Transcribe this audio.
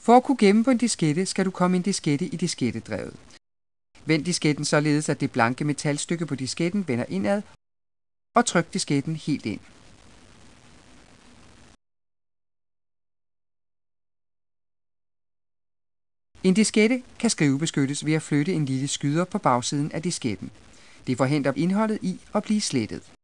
For at kunne gemme på en diskette, skal du komme en diskette i diskettedrevet. Vend disketten således, at det blanke metalstykke på disketten vender indad, og tryk disketten helt ind. En diskette kan skrivebeskyttes ved at flytte en lille skyder på bagsiden af disketten. Det forhindrer indholdet i at blive slettet.